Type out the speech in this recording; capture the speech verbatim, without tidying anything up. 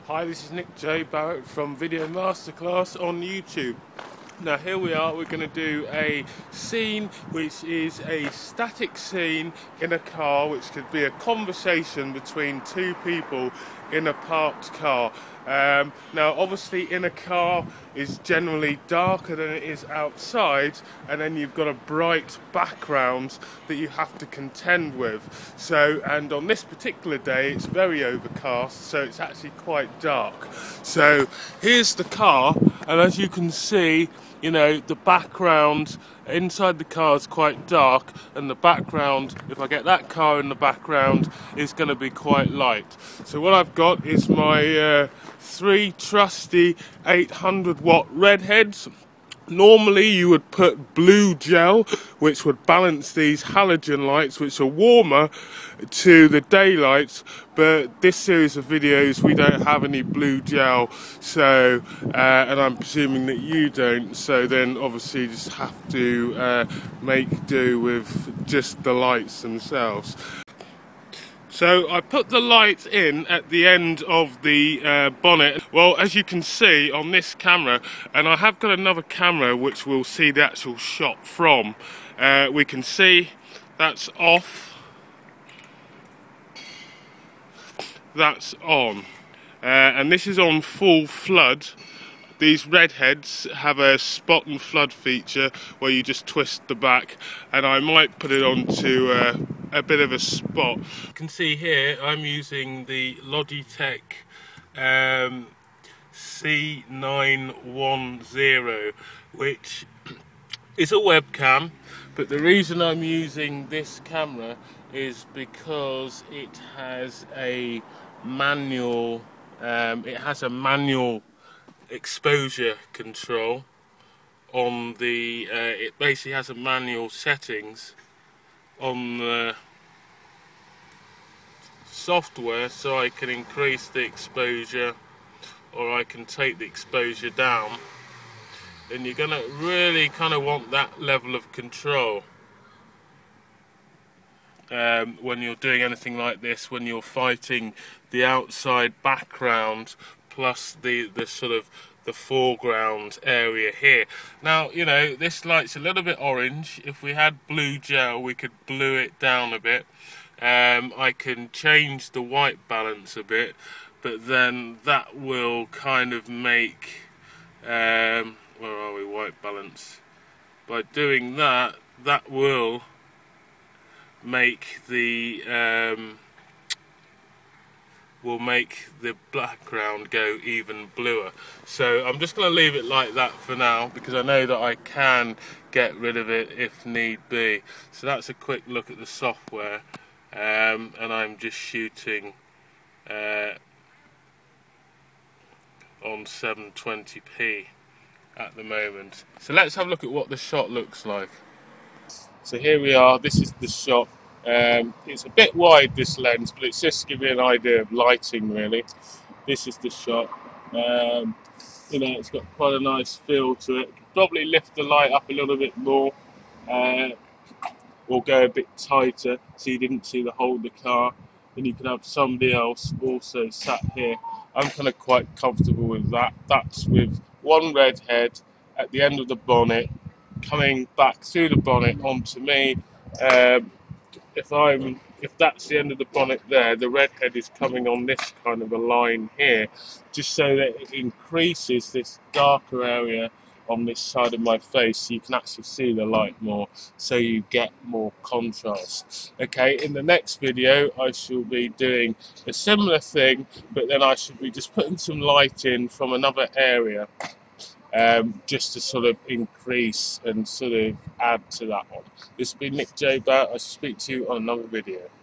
Hi, this is Nick J. Barrett from Video Masterclass on YouTube. Now here we are, we're going to do a scene which is a static scene in a car, which could be a conversation between two people in a parked car. Um, now obviously in a car is generally darker than it is outside, and then you've got a bright background that you have to contend with. So, and on this particular day it's very overcast, so it's actually quite dark. So here's the car, and as you can see, you know, the background inside the car is quite dark, and the background, if I get that car in the background, is going to be quite light. So what I've got is my uh, three trusty eight hundred watt REDHEADs. Normally you would put blue gel, which would balance these halogen lights, which are warmer to the daylights, but this series of videos we don't have any blue gel, so uh, and I'm presuming that you don't, so then obviously you just have to uh, make do with just the lights themselves. So I put the light in at the end of the uh, bonnet. Well, as you can see on this camera, and I have got another camera which we'll see the actual shot from, uh, we can see that's off, that's on, uh, and this is on full flood. These REDHEADs have a spot and flood feature where you just twist the back, and I might put it onto uh, a bit of a spot. You can see here I'm using the Logitech um, C nine one zero, which is a webcam, but the reason I'm using this camera is because it has a manual, um, it has a manual exposure control on the uh, it basically has a manual settings on the software, so I can increase the exposure or I can take the exposure down, and you're gonna really kind of want that level of control um, when you're doing anything like this, when you're fighting the outside background plus the the sort of the foreground area here. Now, you know, this light's a little bit orange. If we had blue gel, we could blue it down a bit. Um, I can change the white balance a bit, but then that will kind of make, um, where are we, white balance? By doing that, that will make the um, will make the background go even bluer. So I'm just going to leave it like that for now, because I know that I can get rid of it if need be. So that's a quick look at the software, um, and I'm just shooting uh, on seven twenty p at the moment. So let's have a look at what the shot looks like. So here we are, this is the shot. Um, it's a bit wide, this lens, but it's just to give you an idea of lighting, really. This is the shot. Um, you know, it's got quite a nice feel to it. Probably lift the light up a little bit more, uh, or go a bit tighter so you didn't see the whole of the car. Then you can have somebody else also sat here. I'm kind of quite comfortable with that. That's with one REDHEAD at the end of the bonnet, coming back through the bonnet onto me. Um, if I'm, if that's the end of the bonnet there, the REDHEAD is coming on this kind of a line here, just so that it increases this darker area on this side of my face, so you can actually see the light more, so you get more contrast. Okay, in the next video I shall be doing a similar thing, but then I should be just putting some light in from another area, um, just to sort of increase and sort of add to that one. This has been Nick J. Barrett. I shall speak to you on another video.